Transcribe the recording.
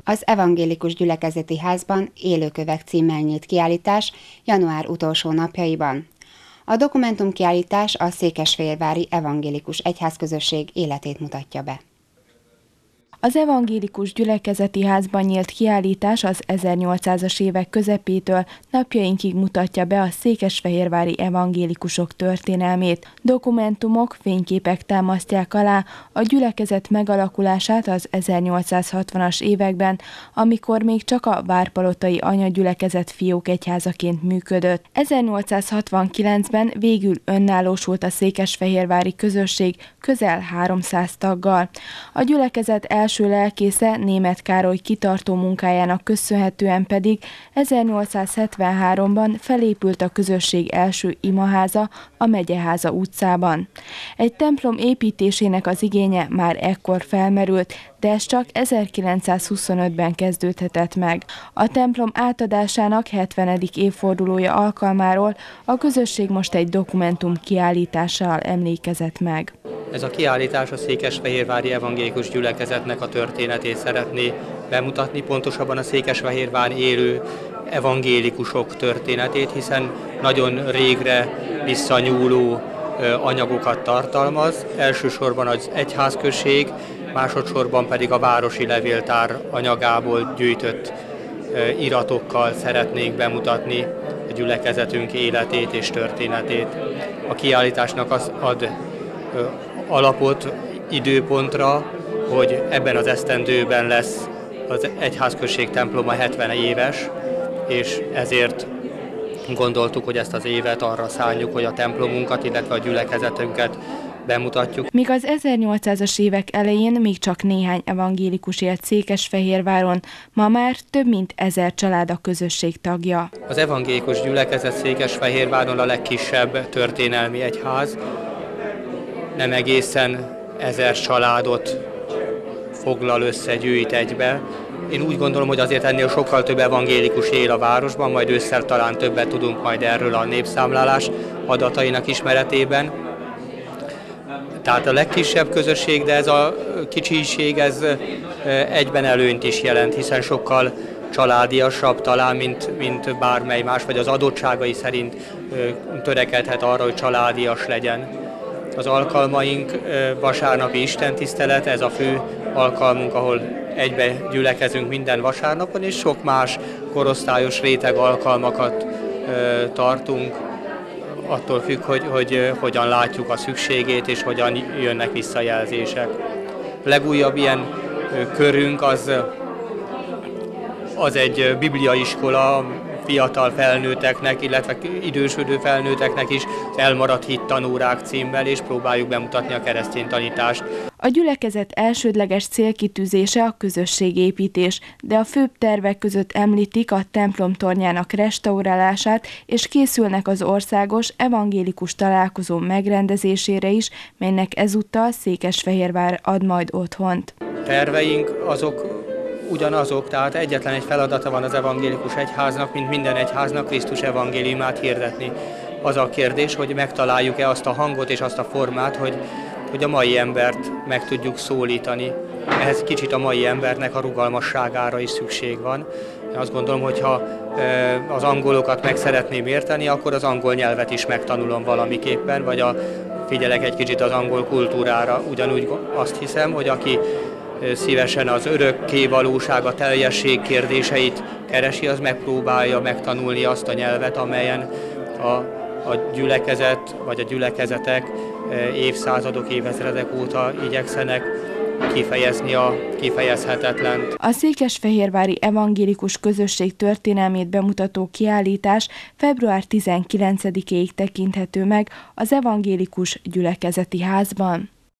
Az Evangélikus Gyülekezeti Házban Élőkövek címmel nyílt kiállítás január utolsó napjaiban. A dokumentumkiállítás a székesfehérvári evangélikus egyházközösség életét mutatja be. Az Evangélikus Gyülekezeti Házban nyílt kiállítás az 1800-as évek közepétől napjainkig mutatja be a székesfehérvári evangélikusok történelmét. Dokumentumok, fényképek támasztják alá a gyülekezet megalakulását az 1860-as években, amikor még csak a várpalotai anyagyülekezet fiók egyházaként működött. 1869-ben végül önállósult a székesfehérvári közösség közel 300 taggal. A gyülekezet első lelkésze, Németh Károly kitartó munkájának köszönhetően pedig 1873-ban felépült a közösség első imaháza a Megyeháza utcában. Egy templom építésének az igénye már ekkor felmerült, de ez csak 1925-ben kezdődhetett meg. A templom átadásának 70. évfordulója alkalmáról a közösség most egy dokumentum kiállítással emlékezett meg. Ez a kiállítás a székesfehérvári evangélikus gyülekezetnek a történetét szeretné bemutatni, pontosabban a Székesfehérváron élő evangélikusok történetét, hiszen nagyon régre visszanyúló anyagokat tartalmaz, elsősorban az egyházközség, másodszorban pedig a városi levéltár anyagából gyűjtött iratokkal szeretnénk bemutatni a gyülekezetünk életét és történetét. A kiállításnak az ad alapot időpontra, hogy ebben az esztendőben lesz az egyházközség temploma 70 éves, és ezért gondoltuk, hogy ezt az évet arra szánjuk, hogy a templomunkat, illetve a gyülekezetünket bemutatjuk. Míg az 1800-as évek elején még csak néhány evangélikus élt Székesfehérváron, ma már több mint 1000 család a közösség tagja. Az evangélikus gyülekezet Székesfehérváron a legkisebb történelmi egyház, nem egészen 1000 családot foglal össze, gyűjt egybe. Én úgy gondolom, hogy azért ennél sokkal több evangélikus él a városban, majd ősszel talán többet tudunk majd erről a népszámlálás adatainak ismeretében. Tehát a legkisebb közösség, de ez a kicsiség, ez egyben előnyt is jelent, hiszen sokkal családiasabb talán, mint bármely más, vagy az adottságai szerint törekedhet arra, hogy családias legyen. Az alkalmaink vasárnapi istentisztelet, ez a fő alkalmunk, ahol egybe gyülekezünk minden vasárnapon, és sok más korosztályos réteg alkalmakat tartunk, attól függ, hogy hogyan látjuk a szükségét, és hogyan jönnek visszajelzések. A legújabb ilyen körünk az egy bibliaiskola, fiatal felnőtteknek, illetve idősödő felnőtteknek is, elmaradt hittanórák címmel, és próbáljuk bemutatni a keresztény tanítást. A gyülekezet elsődleges célkitűzése a közösségépítés, de a főbb tervek között említik a templom tornyának restaurálását, és készülnek az országos evangélikus találkozó megrendezésére is, melynek ezúttal Székesfehérvár ad majd otthont. Terveink azok ugyanazok, tehát egyetlen egy feladata van az evangélikus egyháznak, mint minden egyháznak, Krisztus evangéliumát hirdetni. Az a kérdés, hogy megtaláljuk-e azt a hangot és azt a formát, hogy a mai embert meg tudjuk szólítani. Ehhez kicsit a mai embernek a rugalmasságára is szükség van. Én azt gondolom, hogy ha az angolokat meg szeretném érteni, akkor az angol nyelvet is megtanulom valamiképpen, vagy figyelek egy kicsit az angol kultúrára. Ugyanúgy azt hiszem, hogy aki szívesen az örökké valóság, a teljesség kérdéseit keresi, az megpróbálja megtanulni azt a nyelvet, amelyen a gyülekezet vagy a gyülekezetek évszázadok, évezredek óta igyekszenek kifejezni a kifejezhetetlent. A székesfehérvári evangélikus közösség történelmét bemutató kiállítás február 19-ig tekinthető meg az Evangélikus Gyülekezeti Házban.